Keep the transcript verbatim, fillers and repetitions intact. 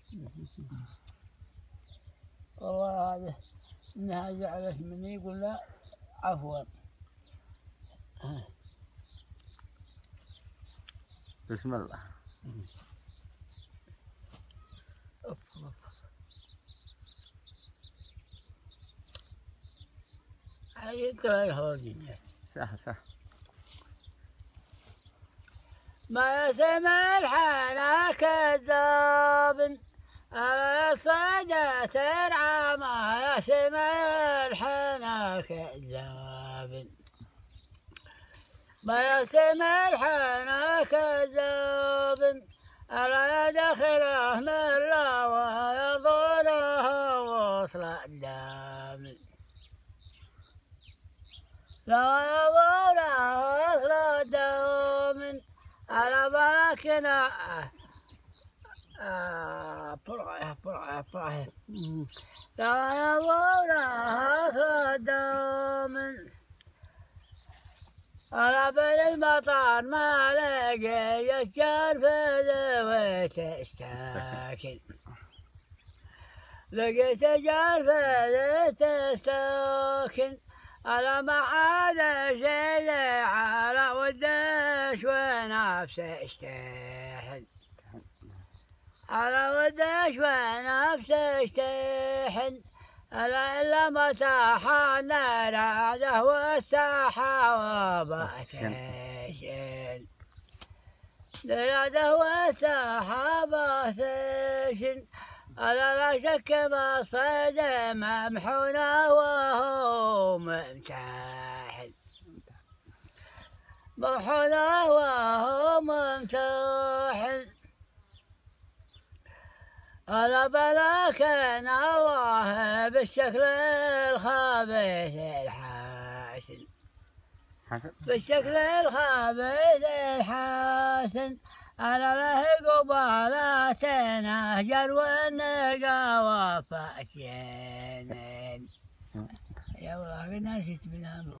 والله هذا إنها زعلت مني يقول لا عفوا. بسم الله. أوف أوف. هاي ترى الهوجينيات. صح صح. ما يسمع الحنا كذاب على صدى ترعى، ما يسمع الحنا كذاب، ما يسمع الحنا كذاب على دخله من لا ويضره وصل الدم، لا يضره وصل الدم على بركنا. برعه برعه برعه لا يضره وصل الدم على بل المطار ما لقي يشجر في ذويت الساكن، لقيت شجر في ذويت الساكن على ما عاد شيء على ودش ونفسه اشتحن، على ودش ونفسه اشتحن ألا إلا متاح النار عاده والساحة وباتشن، عاده والساحة باتشن ألا لا شك ما صيد ممحونة وهو ممتحن، ممحونة وهو ممتحن ألا بلاكن الله بالشكل الخبيث الحسن، حسن بالشكل الخبيث الحسن ألا له قبالات نهجر والنقا وفاتين. يا والله نسيت بنام.